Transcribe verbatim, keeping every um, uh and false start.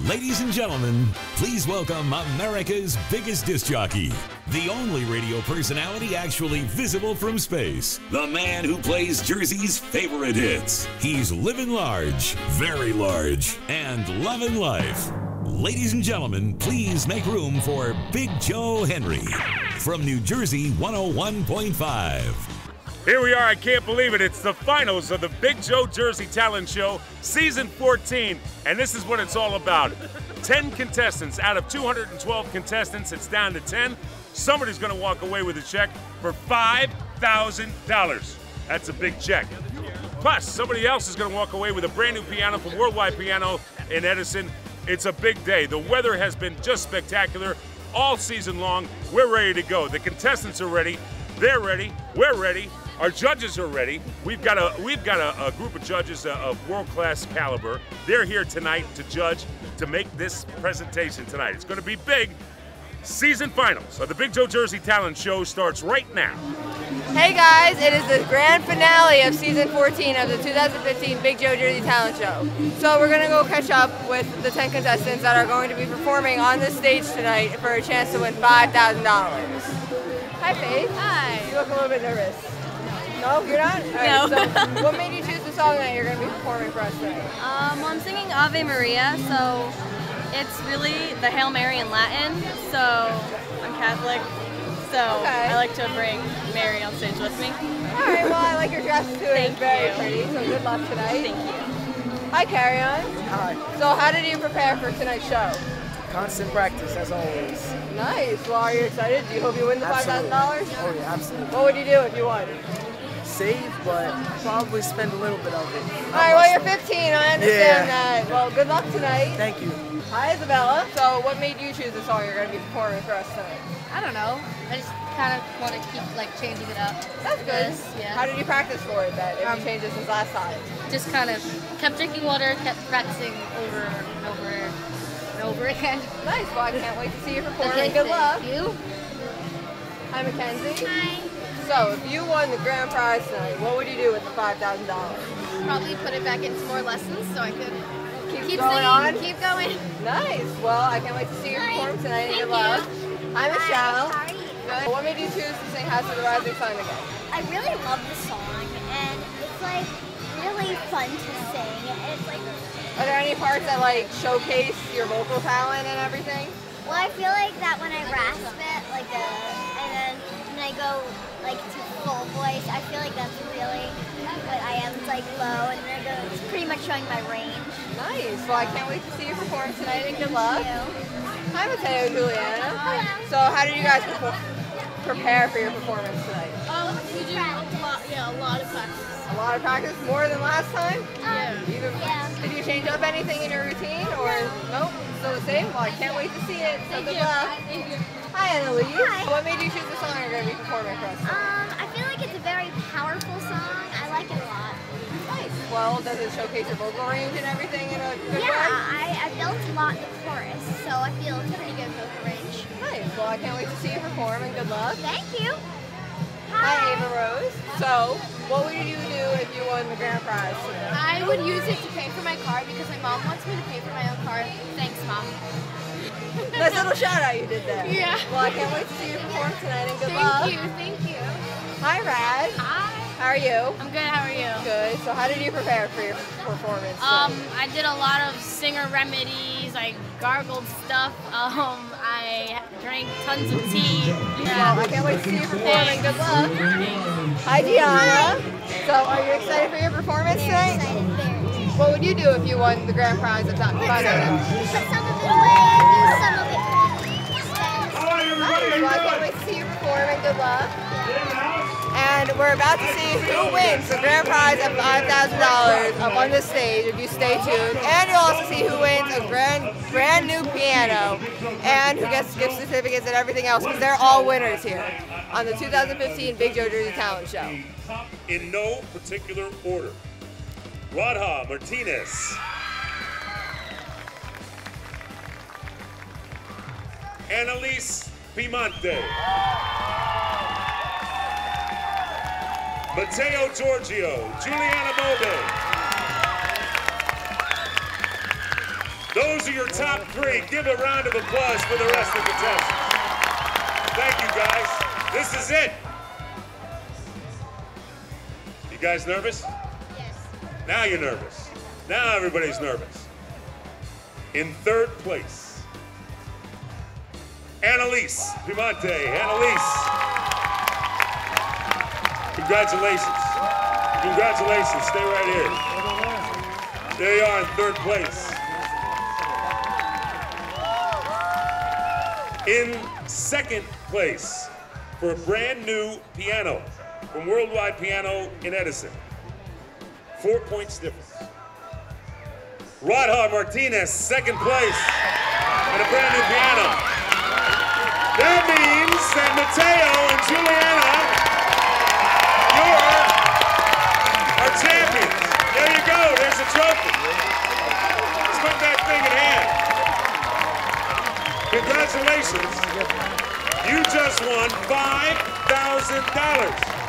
Ladies and gentlemen, please welcome America's biggest disc jockey, the only radio personality actually visible from space, the man who plays Jersey's favorite hits. He's living large, very large, and loving life. Ladies and gentlemen, please make room for Big Joe Henry from New Jersey one oh one point five. Here we are, I can't believe it. It's the finals of the Big Joe Jersey Talent Show, season fourteen, and this is what it's all about. ten contestants out of two hundred twelve contestants, it's down to ten. Somebody's gonna walk away with a check for five thousand dollars. That's a big check. Plus, somebody else is gonna walk away with a brand new piano from Worldwide Piano in Edison. It's a big day. The weather has been just spectacular all season long. We're ready to go. The contestants are ready. They're ready. We're ready. Our judges are ready. We've got a we've got a, a group of judges uh, of world-class caliber. They're here tonight to judge, to make this presentation tonight. It's going to be big. Season finals of the Big Joe Jersey Talent Show starts right now. Hey guys, it is the grand finale of season fourteen of the two thousand fifteen Big Joe Jersey Talent Show. So we're gonna go catch up with the ten contestants that are going to be performing on this stage tonight for a chance to win five thousand dollars. Hi Faith. Hi. You look a little bit nervous. No, you're not? All right, No. So what made you choose the song that you're going to be performing for us tonight? Um, well, I'm singing Ave Maria, so it's really the Hail Mary in Latin. So I'm Catholic, so Okay. I like to bring Mary on stage with me. All right, well, I like your dress too. Thank It's very you. pretty, so good luck tonight. Thank you. Hi, Carry On. Hi. So how did you prepare for tonight's show? Constant practice, as always. Nice. Well, are you excited? Do you hope you win the five thousand dollars? Oh yeah, absolutely. What would you do if you won? Save, but probably spend a little bit of it. All right, well, you're fifteen. I understand Yeah. that. Well, good luck tonight. Thank you. Hi, Isabella. So what made you choose the song you're going to be performing for us tonight? I don't know. I just kind of want to keep like changing it up. That's good. Yes, yeah. How did you practice for it then, if Um, you changed it since last time? Just kind of kept drinking water, kept practicing over and over and over again. Nice. Well, I can't wait to see you perform. Okay, Good luck. thank you. Hi, Mackenzie. Hi. So if you won the grand prize tonight, what would you do with the five thousand dollars? Probably put it back into more lessons so I could Keep, keep going singing, on? keep going. Nice. Well, I can't wait to see you perform tonight. Thank Good luck. Hi, Michelle. How are you? Good. What made you choose to sing House of the Rising Sun again? I really love the song, and it's like really fun to sing. And it's like, Are there any parts that like showcase your vocal talent and everything? well, I feel like that when I rasp it, like the, and then when I go like to full voice, I feel like that's really what I am. It's like low, and then I go. It's pretty much showing my range. Nice. Well, I can't wait to see you perform tonight and good luck. Thank you. Hi, Mateo, Juliana. Hello. So how did you guys perform, prepare for your performance tonight? Um, we do a lot, yeah, a lot of practice. A lot of practice, more than last time? Yeah. Even, Yeah. Did you change up anything in your routine or nope? Still the same? Well, I can't wait to see it. So good luck. Thank you. Hi, Annalise. Hi. What made you choose the song you're going to be performing for us tonight? Um, I feel like it's a very powerful song. I like it a lot. Nice. Well, does it showcase your vocal range and everything in a good Yeah, way? I, I built a lot in the chorus, so I feel it's a pretty good vocal range. Nice. Well, I can't wait to see you perform and good luck. Thank you. Hi, Ava Rose. So, what would you do if you won the grand prize today? I would use it to pay for my car because my mom wants me to pay for my own car. Thanks, Mom. Nice little shout out you did there. Yeah. Well, I can't wait to see you perform tonight and good Thank luck. you, thank you. Hi, Raz. Hi. How are you? I'm good, how are you? Good. So, how did you prepare for your performance? Um, tonight? I did a lot of singer remedies. I gargled stuff. Um, I drank tons of tea. Well, I can't wait to see you perform and good luck. Hi, Gianna. So, are you excited for your performance Very tonight? excited, very. What would you do if you won the grand prize of Top five hundred? Put some of it away and use some of it to spend. Nice. Well, I can't wait to see you perform and good luck. And we're about to see who wins the grand prize of five thousand dollars up on the stage if you stay tuned. And you'll also see who wins a brand, brand new piano and who gets gift certificates and everything else because they're all winners here on the two thousand fifteen Big Joe Jersey Talent Show. In no particular order. Radha Martinez. Annalise Pimante. Matteo Giorgio, Juliana Bove. Those are your top three. Give a round of applause for the rest of the contestants. Thank you, guys. This is it. You guys nervous? Yes. Now you're nervous. Now everybody's nervous. In third place, Annalise Piemonte. Annalise. Congratulations. Congratulations. Stay right here. There you are in third place. In second place for a brand new piano from Worldwide Piano in Edison. Four points difference. Radha Martinez, second place, and a brand new piano. That means that Mateo and Juliana, you're our champions. There you go, there's a trophy. Let's put that thing in hand. Congratulations. You just won five thousand dollars.